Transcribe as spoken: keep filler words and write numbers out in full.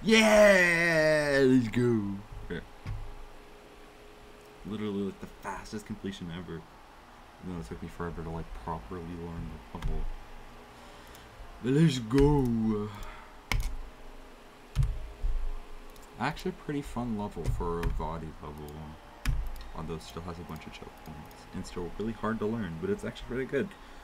Yeah, let's go. Okay. Literally like the fastest completion ever. You know, it took me forever to like properly learn the level. But let's go. Actually, a pretty fun level for a Vadi level. Although it still has a bunch of choke points. And still really hard to learn, but it's actually pretty good.